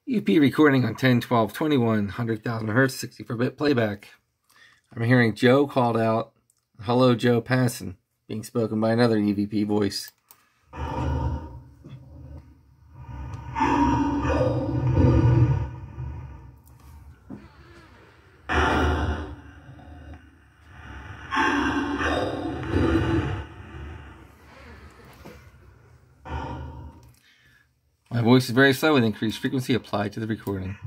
EP recording on 10, 12, 21, 100,000 hertz, 64-bit playback. I'm hearing Joe called out. Hello, Joe Passon, being spoken by another EVP voice. My voice is very slow with increased frequency applied to the recording.